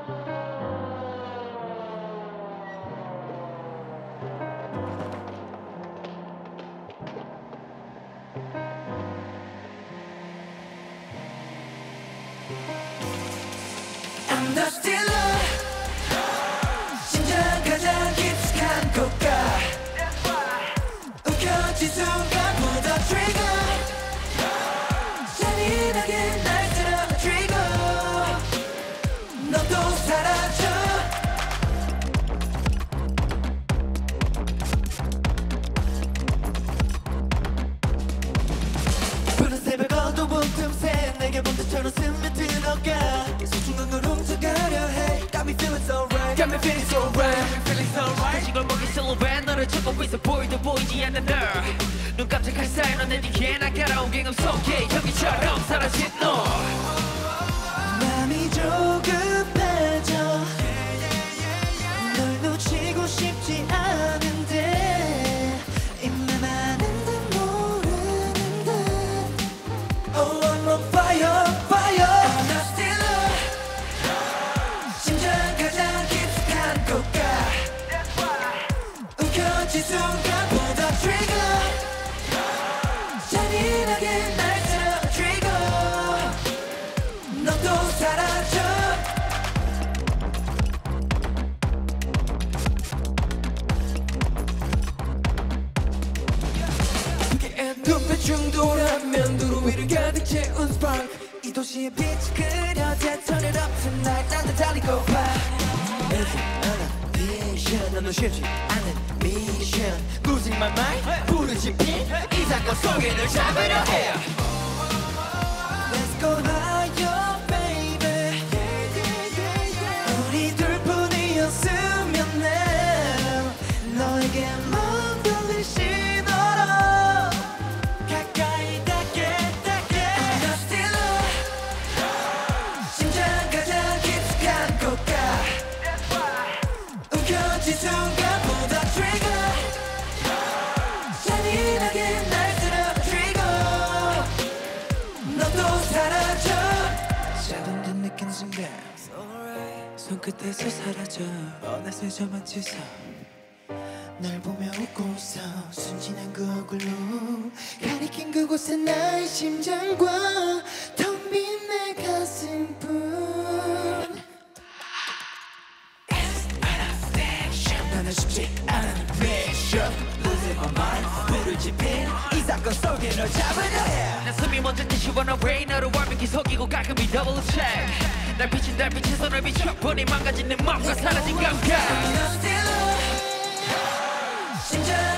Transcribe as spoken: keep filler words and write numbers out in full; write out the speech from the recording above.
I'm not still love 심장 가장 깊숙한 곳가 움켜쥔 순간 pull the trigger 잔인하게 날 쓰러뜨리고 넌 또 사라져 푸른 새벽 어두운 틈새 내게 번듯처럼 스며들어가 소중한 훔쳐가려 해 Got me feeling so right Got me feeling so right Got me feeling so right 다시 걸 먹인 silhouette 너를 찾고 있어 보이도 보이지 않는 널눈 깜짝할 사이 넌 내 뒤에 날카로운 갱업 속에 형이처럼 사라진 너 맘이 조급해져 널 놓치고 싶지 않은데 입만 아는 듯 모르는 듯 Oh I'm on fire fire I'm not still 심장 가장 깊숙한 곳가 움켜쥔 순간 pull the trigger 잔인하게 날 쓰러뜨리고 넌 또 사라져 눈빛 중돌하면 도로 위를 가득 채운 spark 이 도시의 빛이 그려 turn it up tonight 나는 달리고 봐 Listen, I'm a vision 너는 쉽지 않은 mission Losing my mind 부르짖힌 이 사건 속에 널 잡으려 해 Let's go higher baby 우리 둘뿐이었으면 내 너에게 마음 돌릴 신호로 가까이 닿게 닿게 I'm not still 심장 가장 깊숙한 곳가 움켜쥔 순간 pull the trigger 잔인하게 날 쓰러뜨리고 넌 또 사라져 작은 듯 느낀 순간 손끝에서 사라져 어느새 저만 치서 날 보며 웃고 있어 순진한 그 얼굴로 가리킨 그곳에 나의 심장과 텅 빈 내 가슴뿐 나는 쉽지 않은 미션 Losing my mind 부르짖힌 이 사건 속에 널 잡으려 해 난 숨이 멎은 듯이 wanna rain 너를 완벽히 속이고 가끔이 double check 날 비친 달빛에 손을 비춰보니 망가진 내 맘과 사라진 감각 심장